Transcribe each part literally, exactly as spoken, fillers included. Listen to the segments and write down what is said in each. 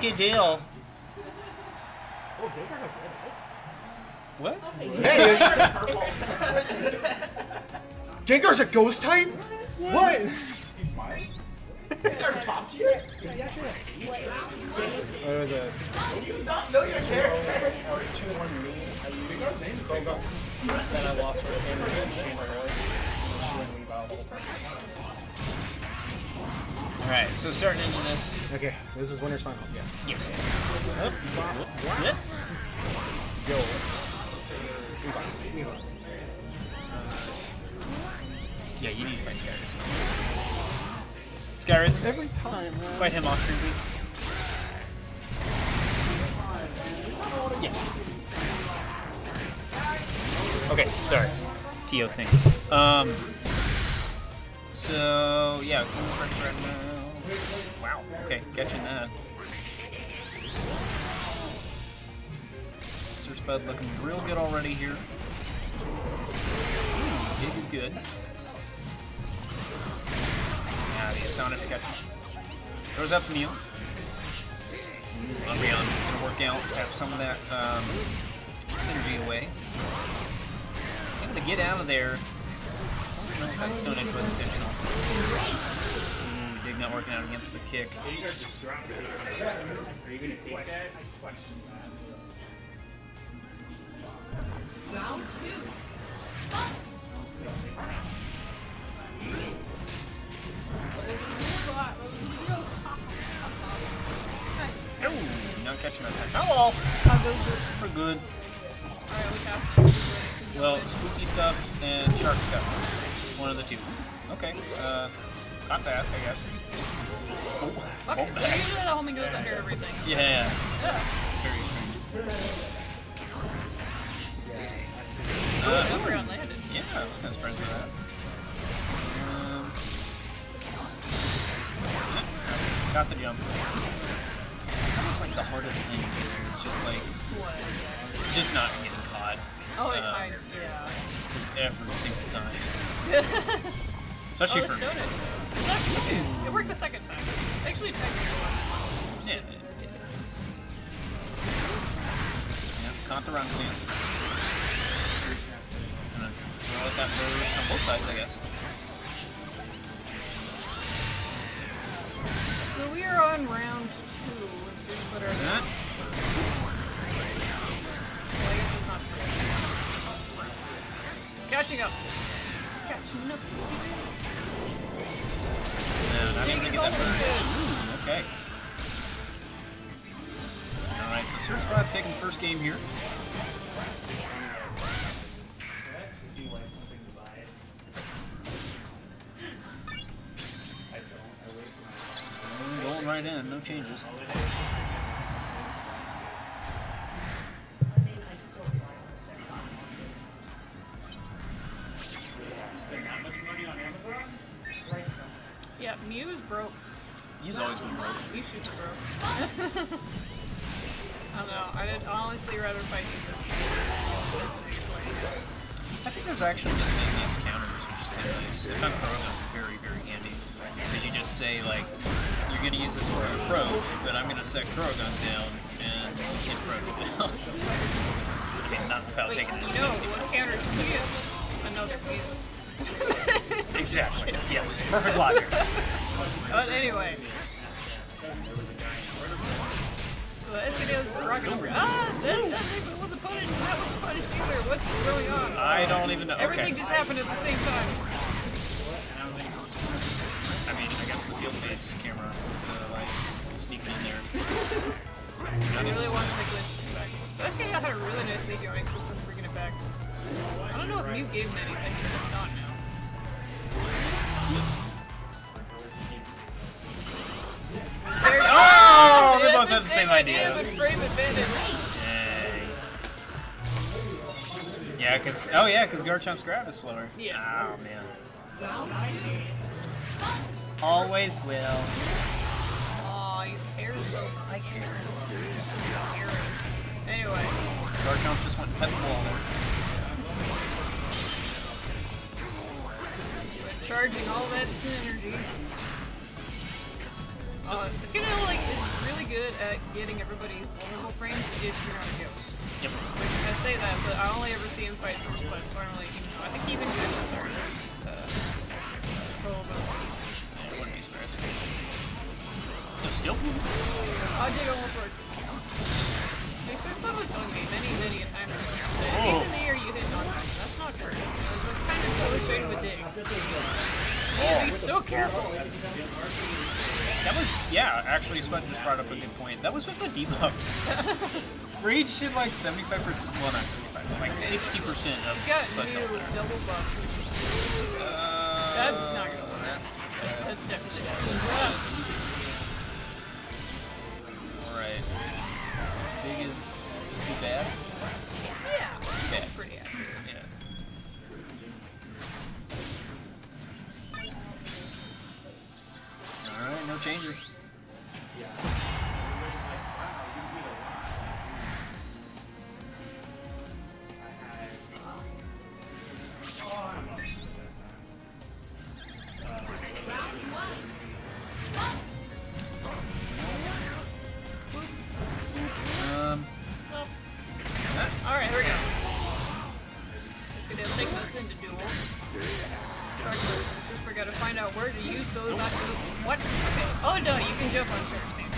Good deal. What? Hey! Gengar's a ghost type? What? He's smiling? Gengar's top tier? What was it? You do not know your character. I was two one me. I used Koga. Then I lost first game against Shane Roy. And she went Weavile the whole time. Alright, so starting into this. Okay, so this is winners finals, yes. Yes. Up, What? Yo. Weavile. Weavile. Yeah, you need to fight Skyrisen. Skyrisen? Every time, man. Fight him off screen, please. Yeah. Okay, sorry. T O things. Um. So, yeah, right now. Wow, okay, catching that. Sir Spud looking real good already here. Ooh, Dig is good. Now the Asana catch. Goes up to Neil. Umbreon gonna work out, sap some of that um, synergy away. Able to get out of there. I don't know if that Stone Edge was intentional. Ooh, Dig not working out against the kick. You guys just dropped it. Are you going to take that? I question that. Round two. Oh, not catching that time. Hello! We're good. Well, spooky stuff and shark stuff. One of the two. Okay. Uh, got that, I guess. Oh, Okay, oh, so back. usually the homing goes under everything. Yeah. Yeah. Very strange. Oh, Uh, Umbreon landed. yeah, I was kind of surprised by that. Um, got the jump. That was like the hardest thing here. It's just like, What? just not getting caught. Oh, Uh, I, yeah. It's every single time. Oh, Especially the for Stone Edge. Exactly. It worked the second time. Actually, technically. yeah. Yeah, caught the run stance. And then we'll let that burst on both sides, I guess. So we are on round two. Let's see, split our. That. Well, I guess it's not split. Catching up. Catching up. No, not even Dig gonna is get that almost burst. good. Ooh, okay. Alright, so Sir Spot taking the first game here. Rolling right in, no changes. Yeah, Mew's broke. He's always been broke. You should be broke. I don't know. I'd honestly rather fight you than I think there's actually just easiest counters, which is kind of nice. If I'm Krogan, very, very handy. Because you just say, like, you're going to use this for an approach, but I'm going to set Krogan down and hit approach down. I mean, not without Wait, taking it. you know what counters Mew? Another Mew. Exactly. Yes. Perfect logic. But anyway. So Escadeo's rocking over. Ah, this, that's it. It wasn't punished. That wasn't punished either. What's going on? I don't even know. Everything Okay. just happened at the same time. I mean, I guess the field base camera was uh, like sneaking in there. I really want to glitch it back. So Escadeo had a really nice lead going, so I'm bringing it back. I don't know if Mew gave him anything, but it's not now. There Oh, they They both have the same idea. Damn, frame advantage. Yay. Yeah, because, oh yeah, because Garchomp's grab is slower. Yeah. Oh, man. Always will. Aw, you care so much. I care. Anyway. Garchomp just went and pet the wall there. Charging all that synergy. Uh, it's gonna like is really good at getting everybody's vulnerable frames if you're not a ghost. Yep. Which I say that, but I only ever see him fight first blood, so I don't really even know. I think even Goodness are uh, total bonus. Yeah, wouldn't be surprised. No, still? Oh, it did almost work. They started bonus on me many, many a time ago. The Oh. Ace in the air you hit knockback. That's not true. It was like kind of illustrated with Dig. You gotta be so careful. That was, yeah, actually, Spud just brought up a good point. That was with the debuff. Rage did like seventy-five percent, well, not seventy-five, but like sixty percent of He's got special. new double buff. Uh, That's not gonna work. That's, That's, that's definitely not. Alright. Big is too bad? Yeah, Bad. that's pretty accurate. Yeah. Alright, no changes. Um, Alright, here we go. Let's go ahead and take this into duel. First, we gotta find out where to use those. Not those. What? Okay. Oh, no, you can jump on Shark Sand.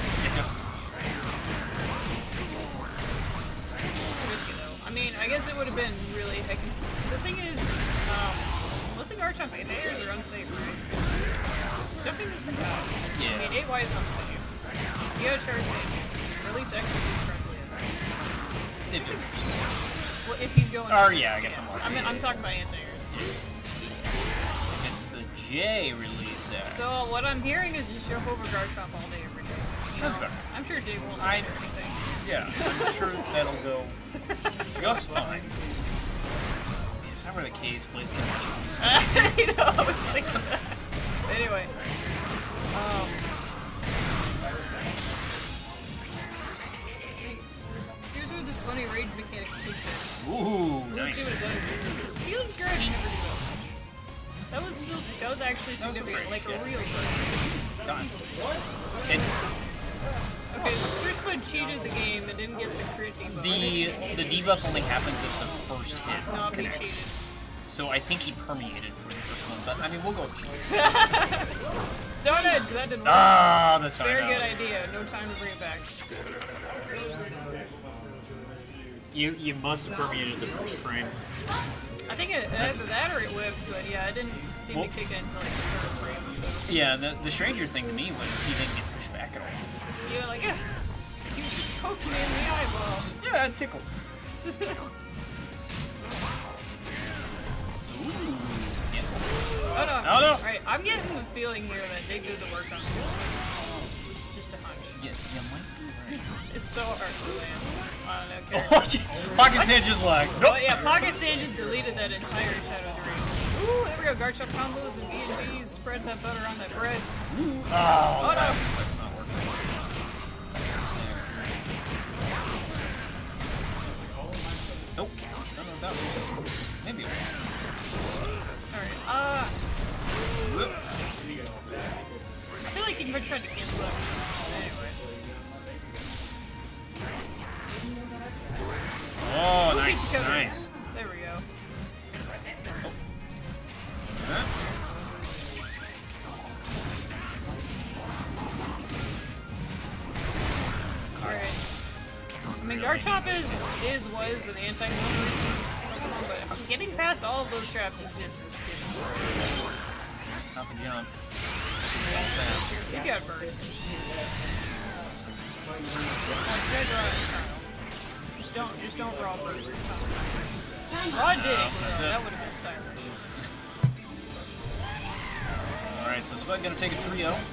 Risky, though. I mean, I guess it would have been really heckin'. The thing is, um, most of Garchomp anti-airs are unsafe, right? Jumping is the best. Yeah. I mean, eight Y is unsafe. You gotta Shark Sand. Release X is incredibly unsafe. It did. Well, if he's going. Or, yeah, I guess I'm I mean, I'm talking about anti-airs. It's the J release X. So what I'm hearing is just jump over Garchomp all day every day. You Sounds know, better. I'm sure Dig won't I- do anything. Yeah, I'm sure that'll go just fine. If that were the case, Blaze can actually be something. You know, I was thinking that. Anyway. Um, here's where this funny rage mechanic kicks in. Ooh, Let's see nice. what it does. Field Grudge never do that much. That was still, that was actually That was a significant, rage, like a yeah. real grudge. Done. And Okay, Crispud cheated the game and didn't get the crit debuff. the the debuff only happens if the first hit No, he connects. cheated. So I think he permeated for the first one, but I mean we'll go with cheats. Stone Edge, that didn't work. Ah, the timeout. Very good idea. No time to bring it back. You you must have permeated the first frame. I think it either that or it whipped, but yeah, it didn't seem Well- to kick in until like the third frame or so. Yeah, the the stranger thing to me was he didn't get pushed back at all. Yeah, like, yeah, you just poked me in the eyeball. Yeah, it tickled. Ooh. Yes. Oh no. Oh, no. Alright, I'm getting the feeling here that Dig doesn't work on it. It's just a hunch. Yeah, you might be right. It's so hard to land on a character. Oh, shit. Pocket Sand just like, nope. Oh yeah, Pocket Sand just deleted that entire Shadow Dream. Ooh, there we go. Garchomp combos and B and Bs. Spread that butter on that bread. Oh, Oh no. that's not working. Nope. No, no, that was maybe. it Alright, uh, was. I feel like he tried to cancel that. Anyway. Oh, Ooh, nice, he's covered. nice. There we go. Huh? Alright. I mean, Garchomp is, is, was an anti-zone Pokemon, but getting past all of those traps is just difficult. Not the jump. He's got burst. Like, Dread Raw is Inferno. Just don't, just don't raw burst. It's not stylish. Raw dig, that's though, it. that would have been stylish. Alright, so Spud gonna take a three oh.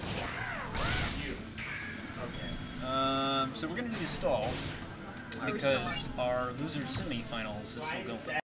Okay. Um, so we're gonna need to stall because our loser semifinals is still going.